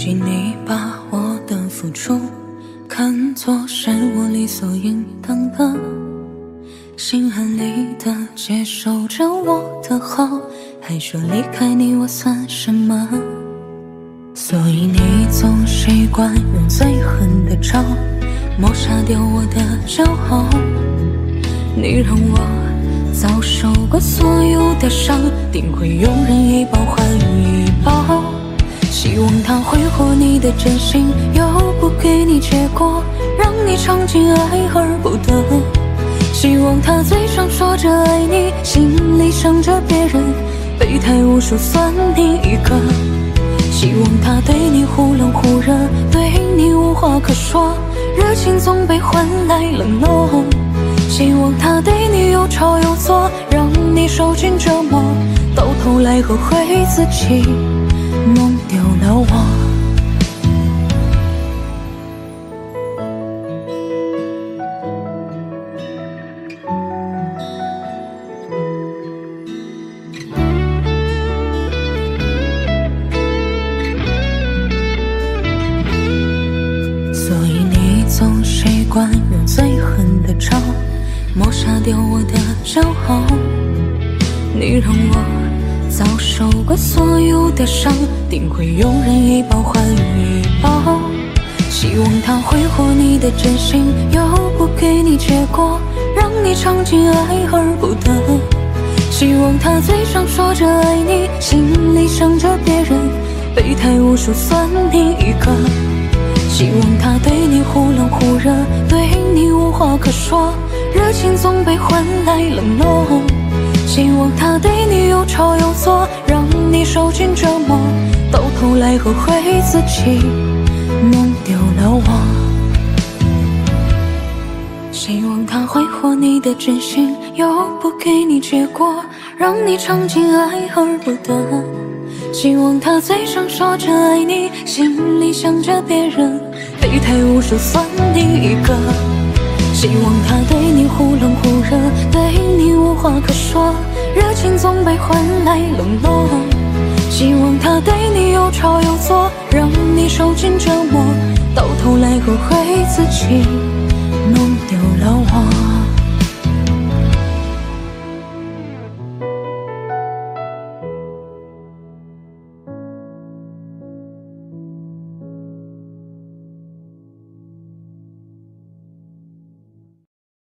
经你把我的付出看作是我理所应当的，心安理得接受着我的好，还说离开你我算什么？所以你总习惯用最狠的招抹杀掉我的骄傲，你让我遭受过所有的伤，定会用人一报还一报。希望他挥霍你的真心，又不给你结果，让你尝尽爱而不得。希望他嘴上说着爱你，心里想着别人，备胎无数算你一个。希望他对你忽冷忽热，对你无话可说，热情总被换来冷落。希望他对你有吵有做，让你受尽折磨，到头来后悔自己弄丢了我。所以你总习惯用最狠的招抹杀掉我的骄傲，你让我遭受过所有的伤，定会用人一报还一报。希望他挥霍你的真心，又不给你结果，让你尝尽爱而不得。希望他嘴上说着爱你，心里想着别人，备胎无数算你一个。希望他对你忽冷忽热，对你无话可说，热情总被换来冷落。希望他对你有吵有做，让你受尽折磨，到头来后悔自己弄丢了我。希望他挥霍你的真心，又不给你结果，让你尝尽爱而不得。希望他嘴上说着爱你，心里想着别人，备胎无数算你一个。希望他对你忽冷忽热，对你无话可说，热情总被换来冷落。希望他对你有吵有做，让你受尽折磨，到头来后悔自己弄